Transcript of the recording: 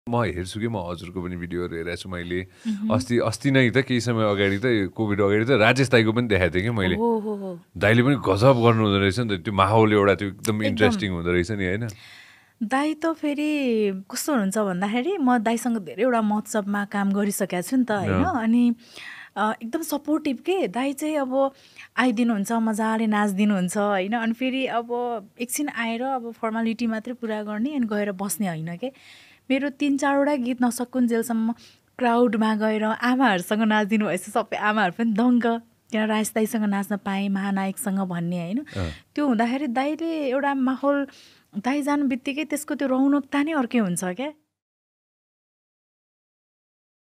म हेर्छु कि म हजुरको पनि भिडियोहरू हेरेको छु मैले अस्ति नै त केही समय अगाडि त कोभिड अगाडि त राजेश दाईको पनि देखाएको थिएँ कि मैले दाईले पनि गजब गर्नु हुँदो रहेछ नि त त्यो माहौल एउटा त्यो एकदम इन्ट्रेस्टिङ हुँदो रहेछ नि होइन दाई त फेरि कस्तो हुनुहुन्छ भन्दाखेरि म दाईसँग धेरैवटा महोत्सवमा काम गरिसकेको छु नि त होइन अनि एकदम सपोर्टिभ के दाई चाहिँ अब आइदिनुहुन्छ मजाले नाचिदिनुहुन्छ होइन अनि फेरि अब एकछिन आएर अब फर्मालिटी मात्रै पुरा गर्ने अनि गएर बस्ने होइन के मेरो 3-4वटा गीत नसकुन्जेलसम्म क्राउडमा गएर आमाहरूसँग नाचिदिनु भएछ सबै आमाहरू पनि दङ्ग त्यहाँ राजेश दाईसँग नाच्न पाएँ महानायकसँग भन्ने होइन त्यो हुँदाखेरि दाईले एउटा माहौल दाई जानु बित्तिकै त्यसको त्यो रौनकता नै अर्कै हुन्छ क्या